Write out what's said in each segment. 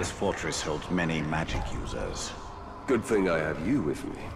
This fortress holds many magic users. Good thing I have you with me.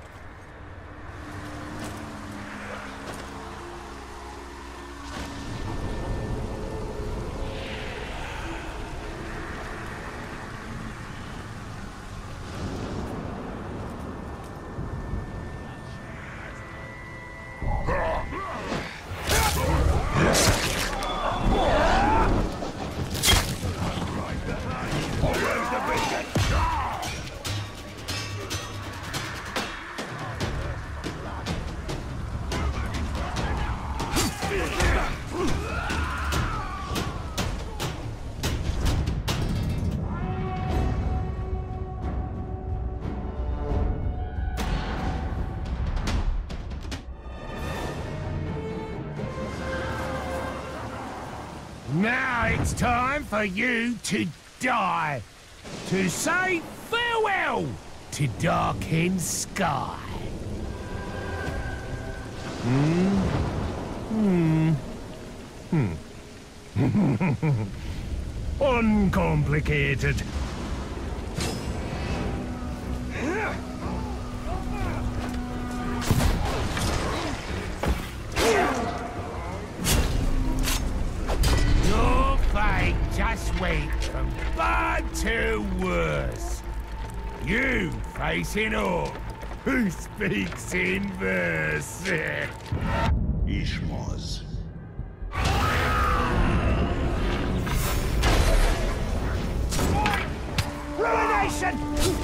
Now it's time for you to die. To say farewell to Darkened Sky. Uncomplicated. Your fate just went from bad to worse. You facing Orc, who speaks in verse. Ishmoz. Ruination!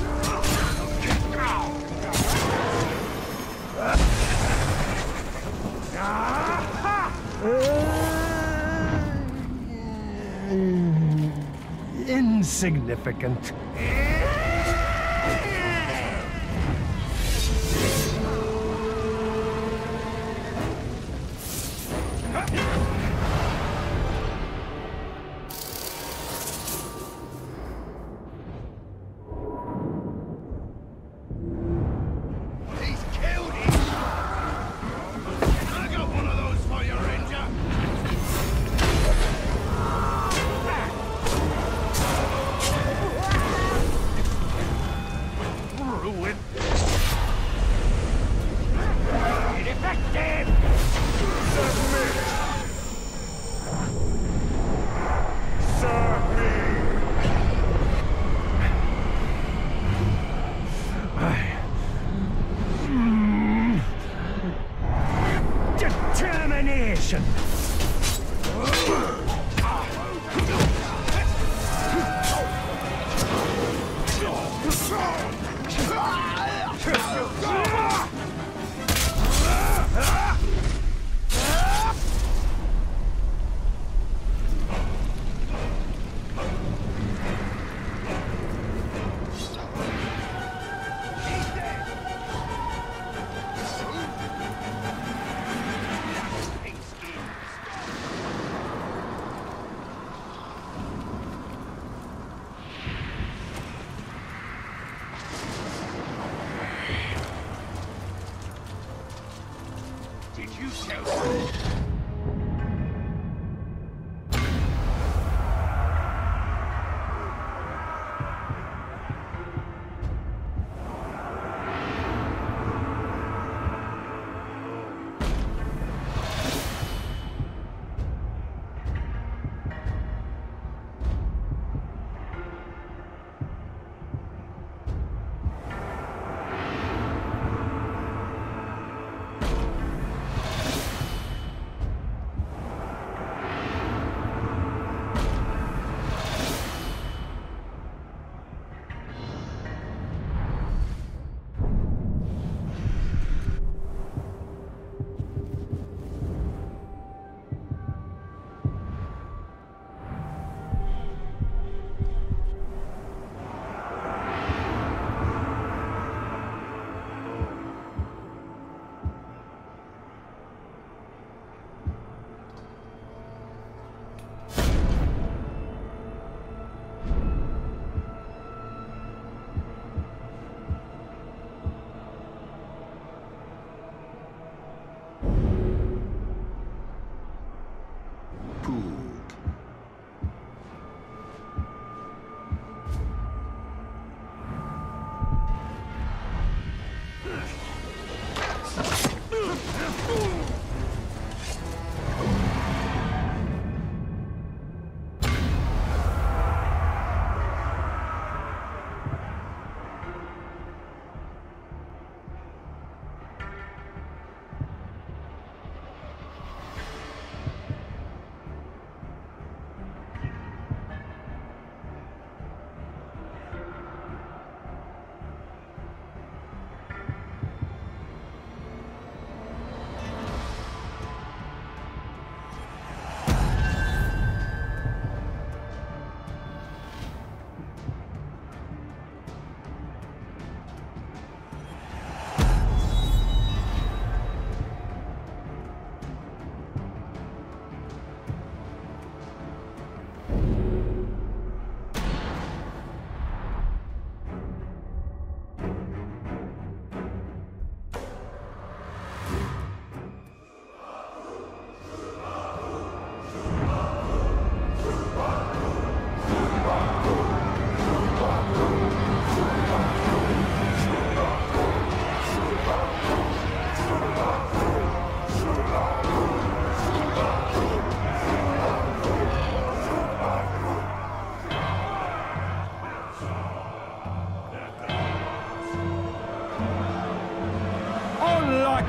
Insignificant. He's killed him! I got one of those for you, Ranger!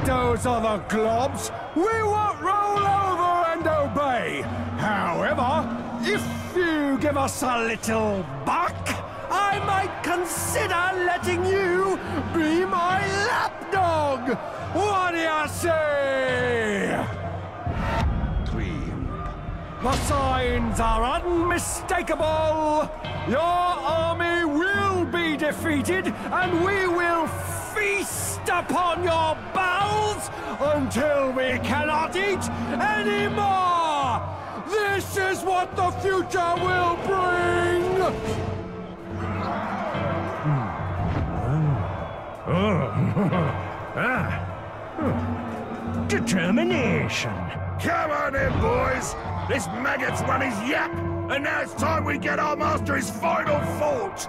shadows of the globs, we won't roll over and obey. However, if you give us a little buck, I might consider letting you be my lapdog. What do you say? The signs are unmistakable. Your army will be defeated, and we will feast upon your bowels until we cannot eat anymore. This is what the future will bring. Determination. Come on in, boys. This maggot's run his yap, and now it's time we get our master his final thought.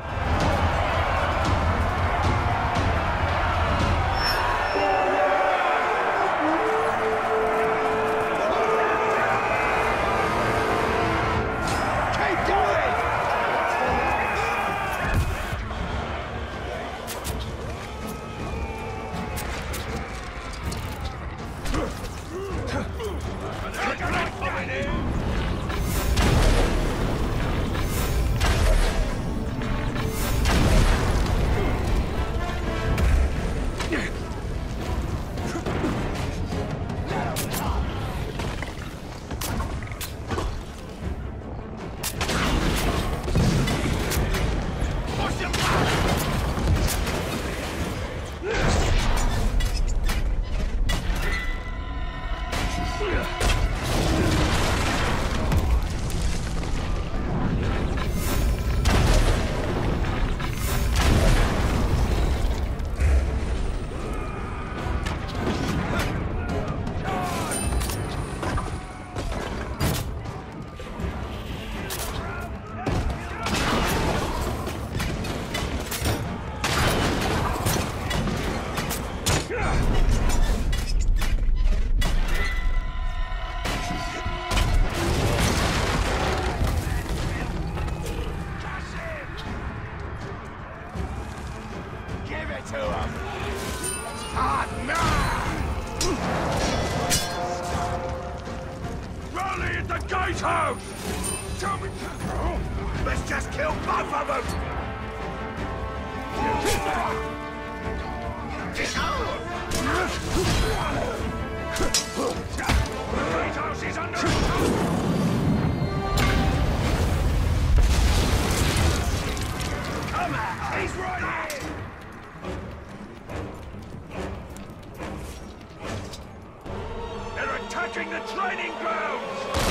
Let's just kill both of them! Kratos is under attack! Come on, he's right here! They're attacking the training grounds!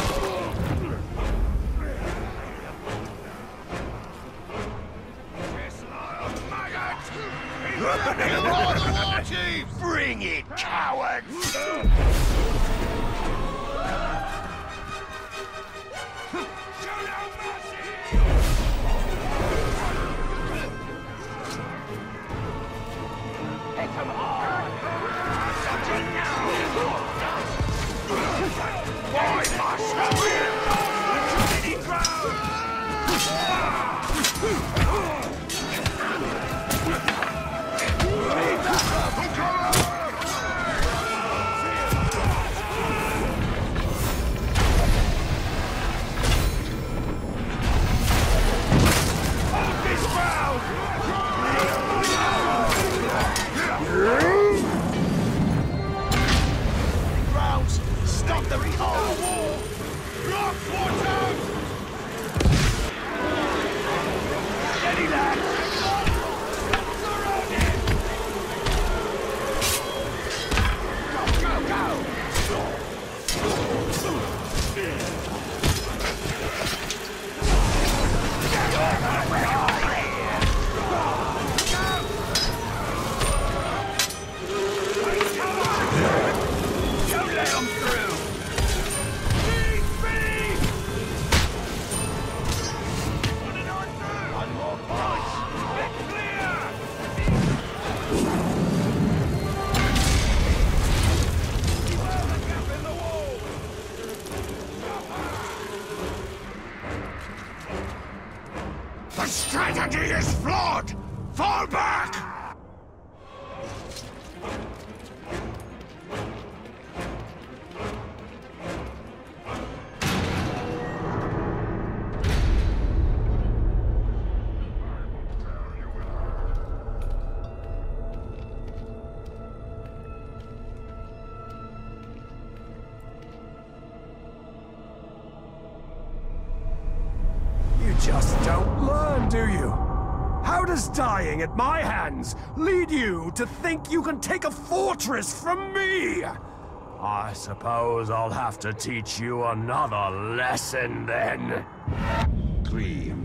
Bring it, cowards! Show no mercy! Hit them hard! Something now! Why must we? Training ground! Stop the wall! Block water! Steady, lads! Go, go! Don't let them through! The strategy is flawed! Fall back! do you? How does dying at my hands lead you to think you can take a fortress from me? I suppose I'll have to teach you another lesson then. Grimm.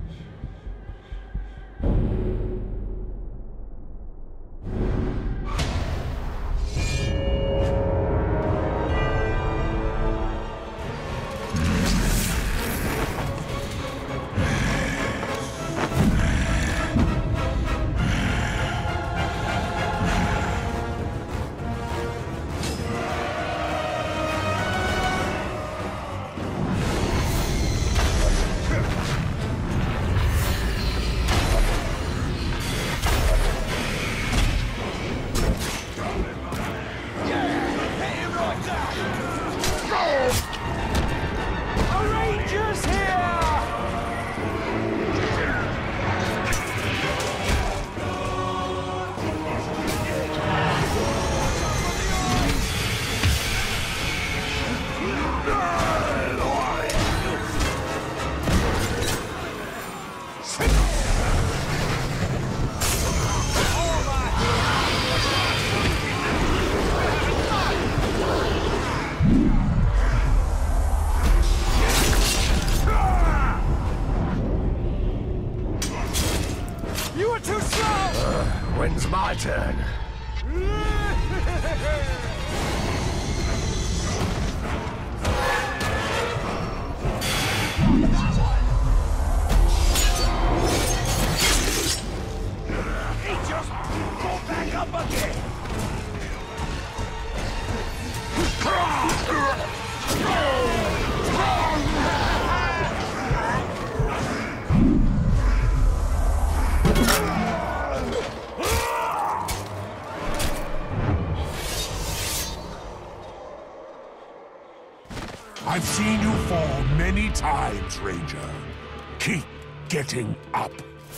When's my turn? He just got back up again! I've seen you fall many times, Ranger. Keep getting up.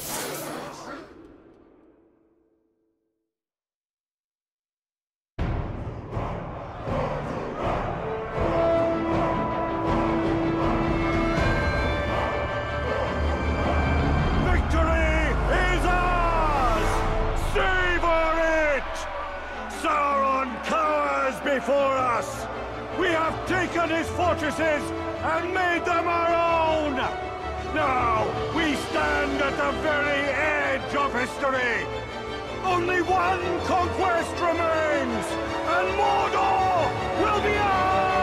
Victory is ours! Savor it! Sauron cowers before us! We have taken his fortresses and made them our own! Now, we stand at the very edge of history! Only one conquest remains, and Mordor will be ours!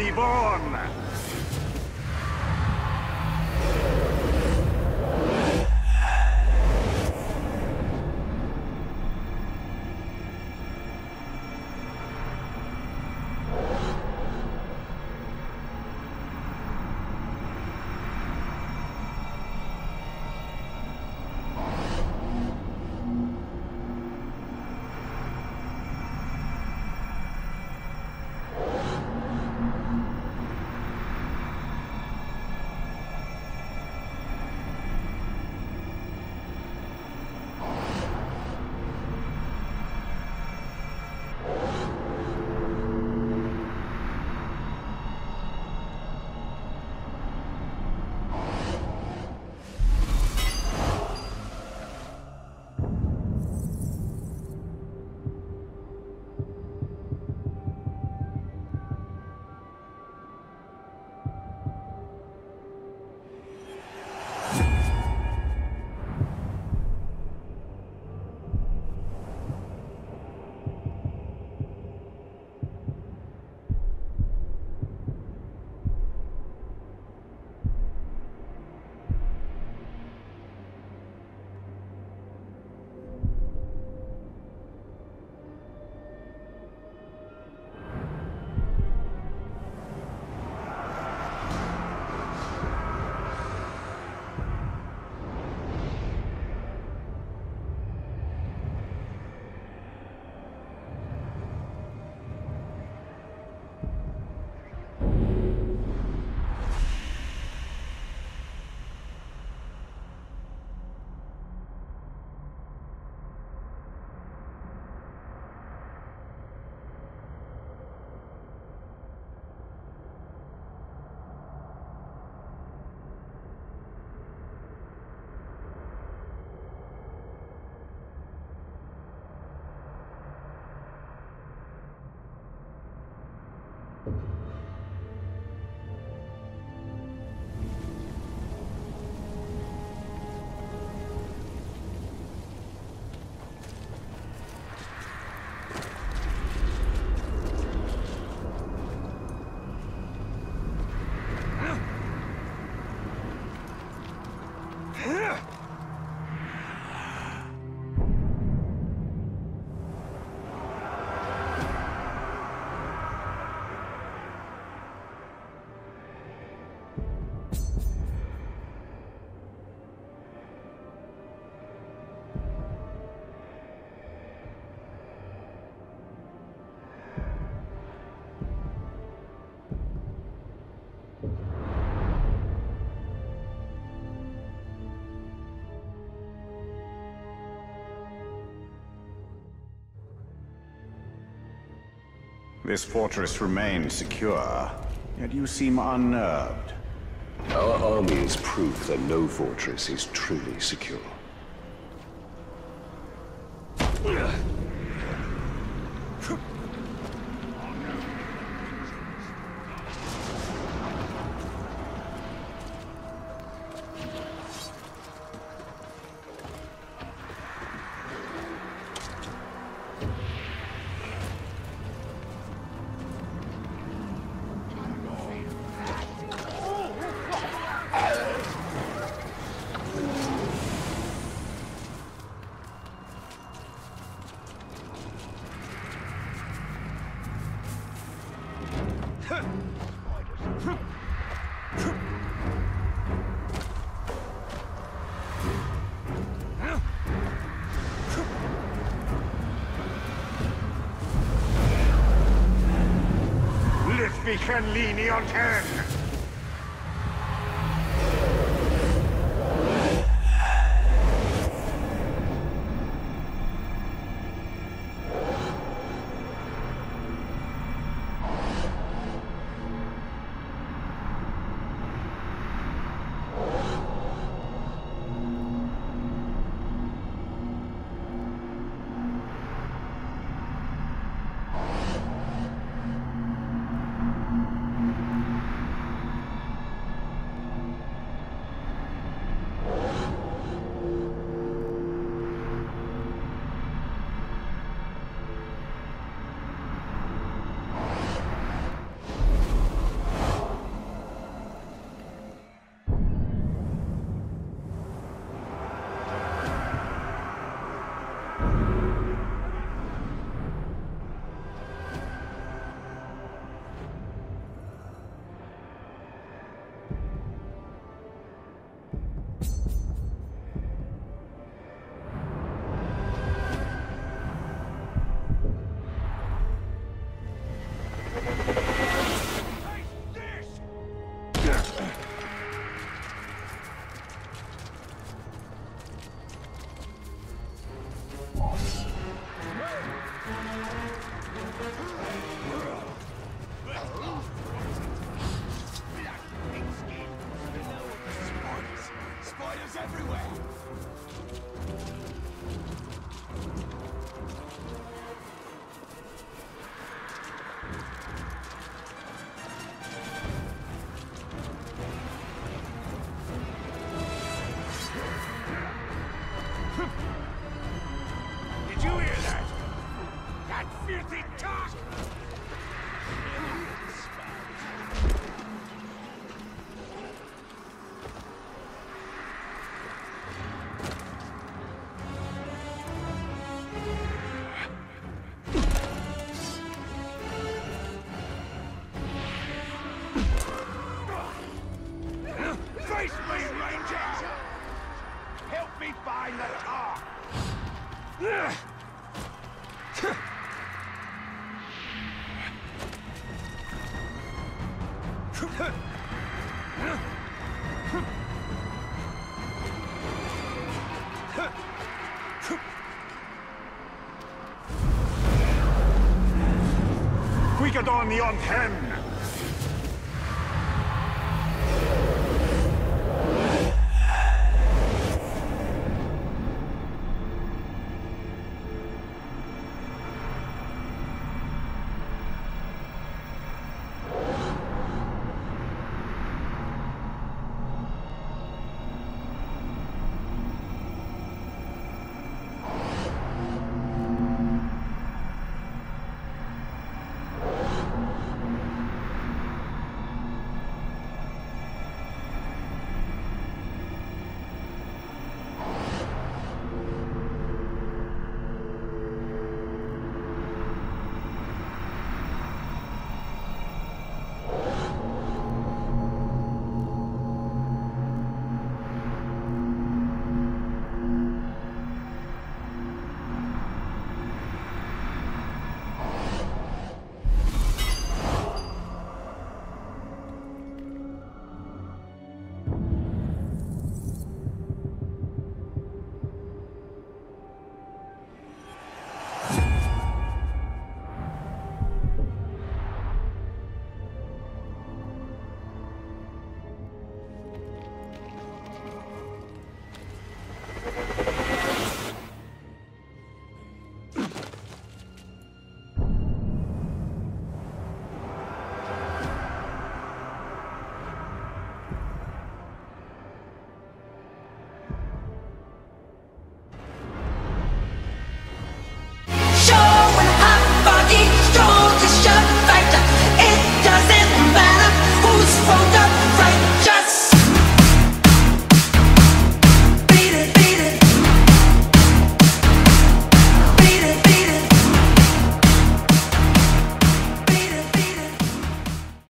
reborn! This fortress remains secure, yet you seem unnerved. Our army is proof that no fortress is truly secure. Cannini on 10! Spiders everywhere! Did you hear that? That filthy talk! Face me, Ranger! Help me find the car! Quicker on the on hand!